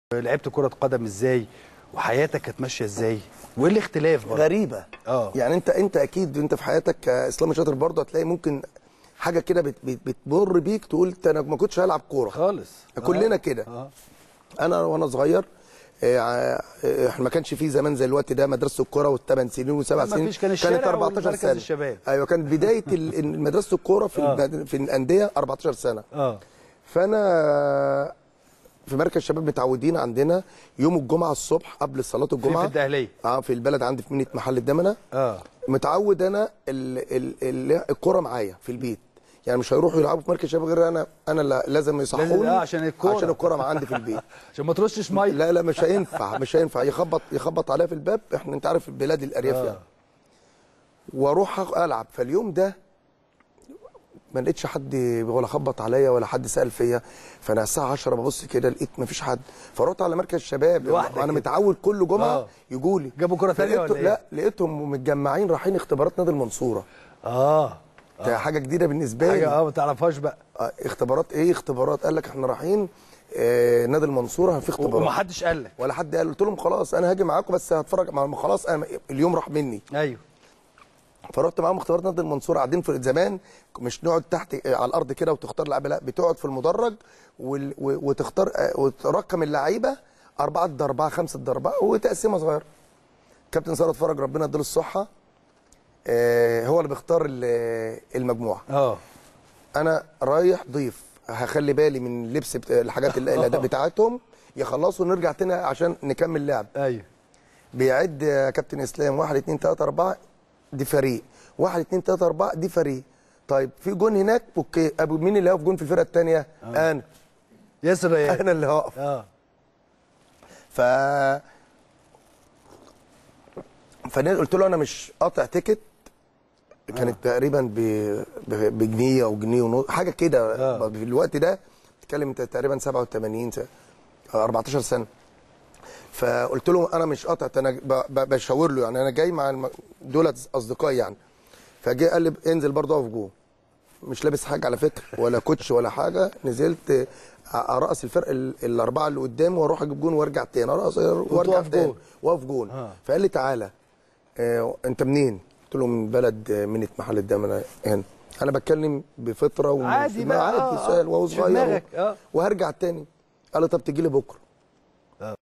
لعبت كرة قدم ازاي وحياتك كانت ماشيه ازاي وايه الاختلاف برضه؟ غريبه. يعني انت اكيد انت في حياتك اسلام شاطر برضه هتلاقي ممكن حاجه كده بتمر بيك تقول انا ما كنتش هلعب كوره خالص. كلنا كده. انا وانا صغير احنا ما كانش فيه زمان زي الوقت ده مدرسه الكوره وال8 سنين و7 سنين، كانت 14 سنه. الشباب. ايوه كانت بدايه مدرسه الكوره في الانديه 14 سنه. فانا في مركز الشباب متعودين عندنا يوم الجمعه الصبح قبل صلاه الجمعه في الدهليه في البلد عندي في مدينه محل الدمنه. متعود انا الكوره معايا في البيت، يعني مش هيروحوا يلعبوا في مركز الشباب غير انا اللي لازم يصحوني عشان الكوره عندي في البيت عشان ما ترشش ميه. لا مش هينفع يخبط عليا في الباب، احنا انت عارف البلاد الارياف يعني. واروح العب. فاليوم ده ما لقيتش حد ولا خبط عليا ولا حد سال فيا، فانا الساعه 10 ببص كده لقيت ما فيش حد، فرحت على مركز الشباب انا متعود كل جمعه يجوا لي. جابوا كره ثانيه ولا ايه؟ لا لقيتهم متجمعين رايحين اختبارات نادي المنصوره. ده حاجه جديده بالنسبه لي، حاجه ما تعرفهاش بقى. اختبارات ايه؟ اختبارات قال لك احنا رايحين نادي المنصوره في اختبارات ومحدش قال لك ولا حد قال. قلت لهم خلاص انا هاجي معاكم بس هتفرج خلاص انا اليوم راح مني. ايوه. فرحت معاهم اختبارات نادي المنصوره. قاعدين في زمان مش نقعد تحت على الارض كده وتختار لعيبه، لا بتقعد في المدرج وتختار وترقم اللعيبه 4 ضد 4 5 ضد 4 وتقسيمه صغيره. كابتن ثروت فرج ربنا يديله الصحه هو اللي بيختار المجموعه. انا رايح ضيف هخلي بالي من اللبس الحاجات الاداء بتاعتهم يخلصوا ونرجع تاني عشان نكمل لعب. ايوه. بيعد يا كابتن اسلام 1 2 3 4 دي فريق، 1 2 3 4 دي فريق. طيب في جون هناك اوكي، ابو مين اللي هيقف جون في الفرقه الثانيه؟ انا ياسر ريان. انا اللي هقف. فقلت له انا مش قاطع تيكت. كانت تقريبا بجنيه او جنيه ونص حاجه كده. في الوقت ده بتتكلم تقريبا 87 14 سنه. فقلت له انا مش قاطع، انا بشاور له يعني انا جاي مع دولت اصدقائي يعني. فجه قال لي انزل برضه اقف جوه، مش لابس حاجه على فكره ولا كوتش ولا حاجه. نزلت ارقص الفرق الاربعه اللي قدامي واروح اجيب جون وارجع تاني، ارقص وارجع تاني واقف جون. فقال لي تعالى انت منين؟ قلت له من بلد مدينه محل الدمنه هنا. انا بتكلم بفطره عادي بقى عادي سؤال وهو صغير وهرجع تاني. قال لي طب تجي لي بكره.